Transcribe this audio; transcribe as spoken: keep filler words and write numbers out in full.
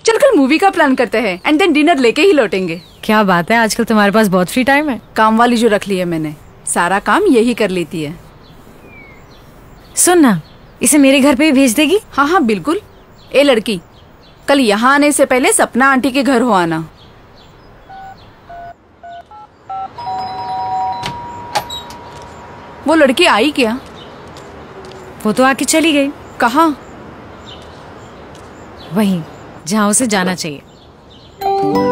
चल कल मूवी का प्लान करते हैं एंड देन डिनर लेके ही लौटेंगे। क्या बात है, आजकल तुम्हारे पास बहुत फ्री टाइम है। काम वाली जो रख ली है मैंने, सारा काम यही कर लेती है। सुन ना, इसे मेरे घर पे भी भेज देगी? हाँ हाँ बिल्कुल। ए लड़की, कल यहाँ आने से पहले सपना आंटी के घर हो आना। वो लड़की आई क्या? वो तो आके चली गई। कहाँ? वहीं जहाँ उसे जाना चाहिए।